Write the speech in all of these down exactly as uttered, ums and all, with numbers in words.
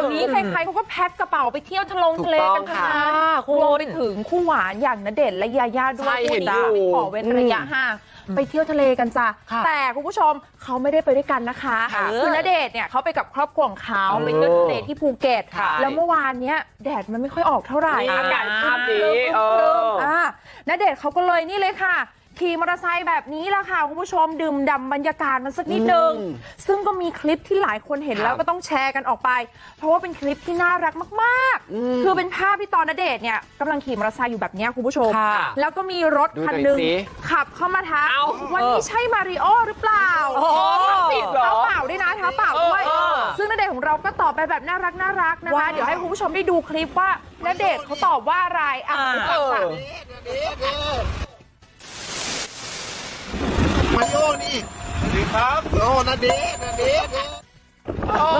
นี้ใครๆเขาก็แพ็คกระเป๋าไปเที่ยวทะลงทะเลกันทั้งนั้นรวมไปถึงคู่หวานอย่างณเดชน์และยาย่าด้วยคู่นี้ไม่ขอเว้นระยะห่างไปเที่ยวทะเลกันจ้ะแต่คุณผู้ชมเขาไม่ได้ไปด้วยกันนะคะคือณเดชน์เนี่ยเขาไปกับครอบครัวของเขาไปเที่ยวทะเลที่ภูเก็ตแล้วเมื่อวานเนี้ยแดดมันไม่ค่อยออกเท่าไหร่อากาศภาพดีเออณเดชน์เขาก็เลยนี่เลยค่ะขี่มอเตอร์ไซค์แบบนี้แหละค่ะคุณผู้ชมดื่มด่ำบรรยากาศมันสักนิดนึงซึ่งก็มีคลิปที่หลายคนเห็นแล้วก็ต้องแชร์กันออกไปเพราะว่าเป็นคลิปที่น่ารักมากๆคือเป็นภาพที่ตอนณเดชน์เนี่ยกำลังขี่มอเตอร์ไซค์อยู่แบบนี้คุณผู้ชมแล้วก็มีรถคันหนึ่งขับเข้ามาทักวันนี้ใช่มาริโอหรือเปล่าเท้าเปล่าด้วยนะเท้าเปล่าด้วยซึ่งณเดชน์ของเราก็ตอบไปแบบน่ารักน่ารักนะคะเดี๋ยวให้คุณผู้ชมได้ดูคลิปว่าณเดชน์เขาตอบว่าอะไรอ่ะฟังค่ะมาริโอนี่สวัสดีครับโอ้นาเดชนาเดชโอ้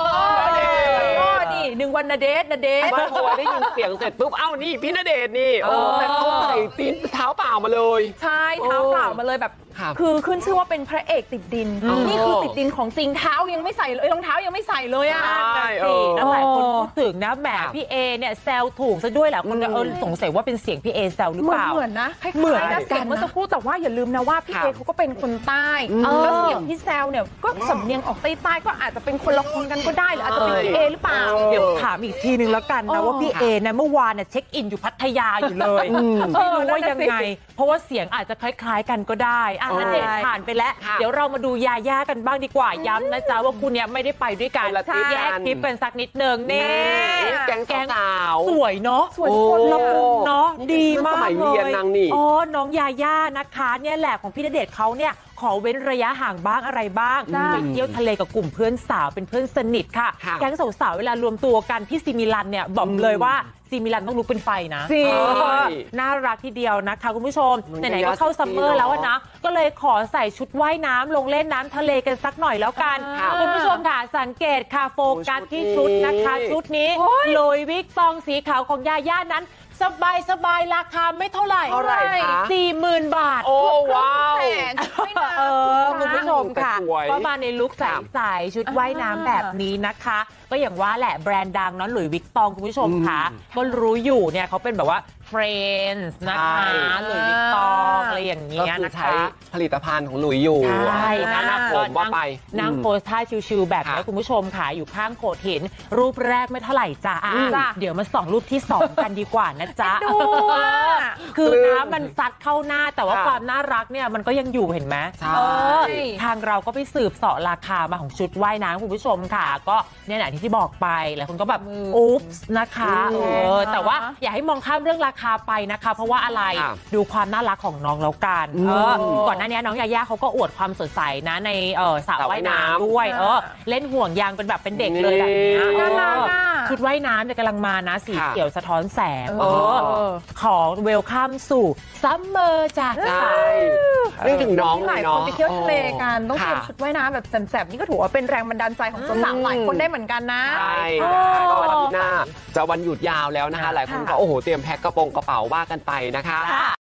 นี่หนึ่งวันนาเดชนาเดชมาพอได้ยินเสียงเสร็จปุ๊บเอ้านี่พี่ณเดชน์นี่โอ้แต่เขาใส่ตีนเท้าเปล่ามาเลยใช่เท้าเปล่ามาเลยแบบคือขึ้นชื่อว่าเป็นพระเอกติดดินนี่คือติดดินของจริงเท้ายังไม่ใส่เลยรองเท้ายังไม่ใส่เลยอ่ะใช่แล้วหลายคนพูดถึงนะแหมพี่เอเนี่ยแซวถูกซะด้วยแหละคนจะเออสงสัยว่าเป็นเสียงพี่เอแซวหรือเปล่าเหมือนนะเหมือนนะเสียงเมื่อสักครู่แต่ว่าอย่าลืมนะว่าพี่เอเขาก็เป็นคนใต้แล้วเสียงที่แซวเนี่ยก็สำเนียงออกใต้ๆก็อาจจะเป็นคนละคนกันก็ได้หรืออาจจะเป็นพี่เอหรือเปล่าเดี๋ยวถามอีกทีนึงแล้วกันนะว่าพี่เอเนี่ยเมื่อวานเนี่ยเช็คอินอยู่พัทยาอยู่เลยไม่รู้ว่ายังไงเพราะว่าเสียงอาจจะคล้ายๆกันก็ได้อ่ะณเดชน์ผ่านไปแล้วเดี๋ยวเรามาดูยาย่ากันบ้างดีกว่าย้ำนะจ๊ะว่าคุณเนี่ยไม่ได้ไปด้วยกันแยกคลิปกันสักนิดนึงนี่แก๊งแก๊งสาวสวยเนาะสวยคนละมุมเนาะดีมากเลยอ๋อน้องยาย่านะคะเนี่ยแหละของพี่ณเดชน์เขาเนี่ยขอเว้นระยะห่างบ้างอะไรบ้างไปเที่ยวทะเลกับกลุ่มเพื่อนสาวเป็นเพื่อนสนิทค่ะแก๊งสาวๆเวลารวมตัวกันที่ซิมิลันเนี่ยบอกเลยว่าซีมิลันต้องลุกเป็นไฟนะน่ารักทีเดียวนะคะคุณผู้ชมไหนๆก็เข้าซัมเมอร์แล้วนะก็เลยขอใส่ชุดว่ายน้ำลงเล่นน้ำทะเลกันสักหน่อยแล้วกันคุณผู้ชมค่ะสังเกตค่ะโฟกัสที่ชุดนะคะชุดนี้โลยวิกตองสีขาวของยาย่านั้นสบายสบายราคาไม่เท่าไหร่สี่หมื่นบาทโอ้ว้าวเออคุณผู้ชมค่ะก็มาในลุคใส่ๆชุดว่ายน้ำแบบนี้นะคะก็อย่างว่าแหละแบรนด์ดังเนาะหลุยส์วิกตองคุณผู้ชมค่ะก็รู้อยู่เนี่ยเขาเป็นแบบว่า Friends นะคะหลุยส์วิกตองอะไรอย่างเงี้ยนะคะผลิตภัณฑ์ของหลุยอยู่ใช่นะผมว่าไปนั่งโพสท่าชิวๆแบบนี้คุณผู้ชมค่ะอยู่ข้างโขดหินรูปแรกไม่เท่าไหร่จ้าเดี๋ยวมาส่องรูปที่สองกันดีกว่านะจ๊ะคือน้ำมันซัดเข้าหน้าแต่ว่าความน่ารักเนี่ยมันก็ยังอยู่เห็นไหมทางเราก็ไปสืบเสาะราคามาของชุดว่ายน้ำคุณผู้ชมค่ะก็เนี่ยแหละที่ที่บอกไปหลายคนก็แบบอุ๊บนะคะเออแต่ว่าอย่าให้มองข้ามเรื่องราคาไปนะคะเพราะว่าอะไรดูความน่ารักของน้องแล้วกันเออก่อนหน้านี้น้องยาย่าเขาก็อวดความสดใสนะในเออสระว่ายน้ำด้วยเออเล่นห่วงยางเป็นแบบเป็นเด็กเลยแบบนี้ชุดว่ายน้ำเนี่ยกำลังมานะสีเขียวสะท้อนแสงเออขอเวลคัมสู่ซัมเมอร์จ้ะใช่นึกถึงน้องหลายคนไปเที่ยวทะเลกันต้องเตรียมชุดว่ายน้ำแบบแสบๆนี่ก็ถือว่าเป็นแรงบันดาลใจของสาวๆหลายคนได้เหมือนกันนะใช่ก็วันอาทิตย์หน้าจะวันหยุดยาวแล้วนะคะหลายคนก็โอ้โหเตรียมแพ็คกระโปรงกระเป๋าว่ากันไปนะคะ